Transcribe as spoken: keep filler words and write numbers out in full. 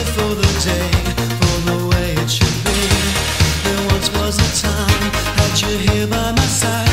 for the day, for the way it should be. There once was a time, had you here by my side.